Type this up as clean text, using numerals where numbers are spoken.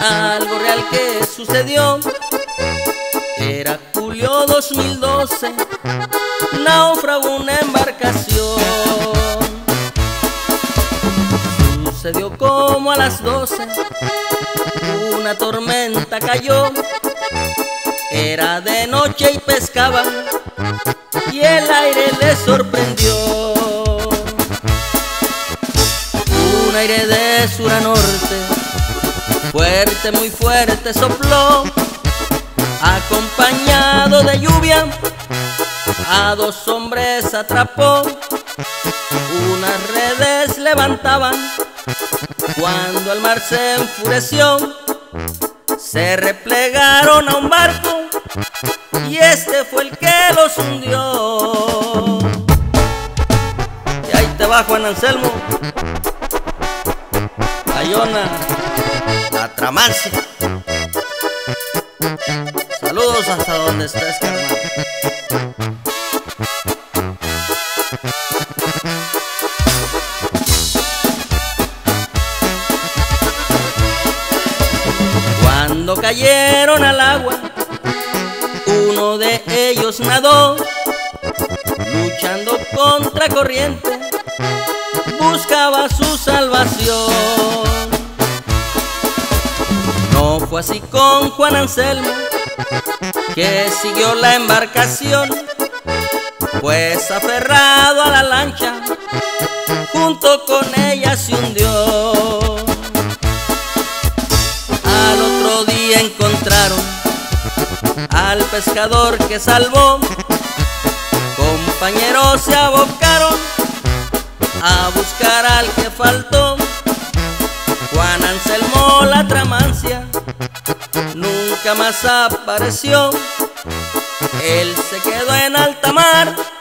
algo real que sucedió. Era julio 2012, naufragó una embarcación. Sucedió como a las 12, una tormenta cayó. Era de noche y pescaban, y el aire les sorprendió. Un aire de sur a norte, fuerte, muy fuerte sopló, acompañado de lluvia, a dos hombres atrapó. Unas redes levantaban cuando el mar se enfureció. Se replegaron a un barco y este fue el que los hundió. Y ahí te va Juan Anselmo, Bayona, la Tramancia. Saludos hasta donde estés, carnal. Cuando cayeron al agua, uno de ellos nadó, luchando contra corriente, buscaba su salvación. No fue así con Juan Anselmo, que siguió la embarcación, pues aferrado a la lancha, junto con ella se hundió. Al otro día encontraron al pescador que salvó. Compañeros se abocaron a buscar al que faltó. Juan Anselmo, la Tramancia, nunca más apareció. Él se quedó en alta mar